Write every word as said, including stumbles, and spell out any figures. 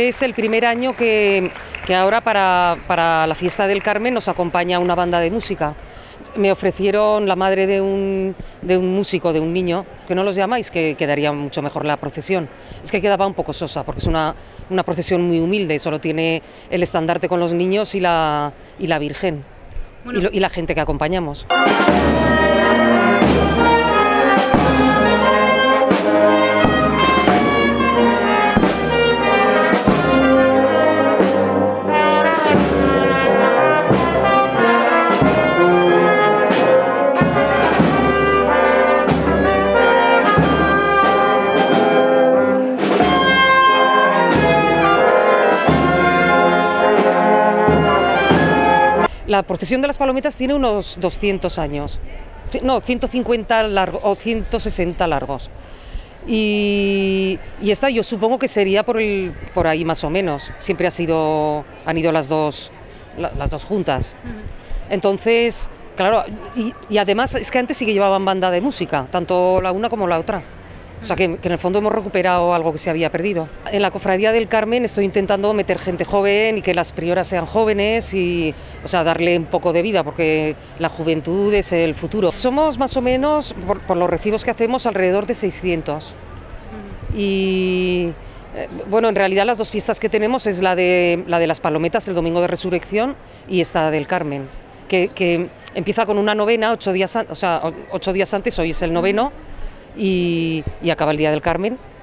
Este es el primer año que, que ahora para, para la fiesta del Carmen nos acompaña una banda de música. Me ofrecieron la madre de un, de un músico, de un niño, que no los llamáis, que quedaría mucho mejor la procesión. Es que quedaba un poco sosa, porque es una, una procesión muy humilde, solo tiene el estandarte con los niños y la, y la Virgen, bueno. y, lo, y la gente que acompañamos. La procesión de las palometas tiene unos doscientos años, no, ciento cincuenta largos o ciento sesenta largos. Y, y esta yo supongo que sería por, el, por ahí más o menos, siempre ha sido, han ido las dos, la, las dos juntas. Entonces, claro, y, y además es que antes sí que llevaban banda de música, tanto la una como la otra. O sea, que, que en el fondo hemos recuperado algo que se había perdido. En la Cofradía del Carmen estoy intentando meter gente joven y que las prioras sean jóvenes y, o sea, darle un poco de vida, porque la juventud es el futuro. Somos más o menos, por, por los recibos que hacemos, alrededor de seiscientos. Y, eh, bueno, en realidad las dos fiestas que tenemos es la de, la de las palometas, el Domingo de Resurrección, y esta del Carmen, que, que empieza con una novena, ocho días, o sea, ocho días antes, hoy es el noveno, Y, y acaba el Día del Carmen.